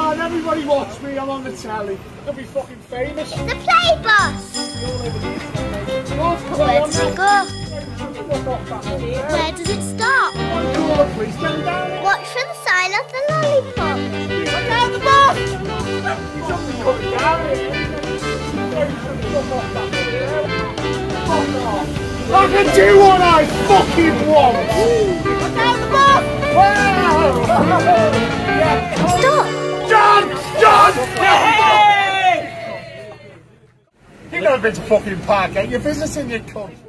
on, everybody watch me, I'm on the telly. I'll be fucking famous. The play bus! Where does it go? Where does it stop? Watch for the sign of the lollipop. Look out the bus! He's only coming down here. I can do what I fucking want! Look out the bus! Wow! Stop! John! John! Hey! You've never been to fucking Parkgate, you're visiting your cunt.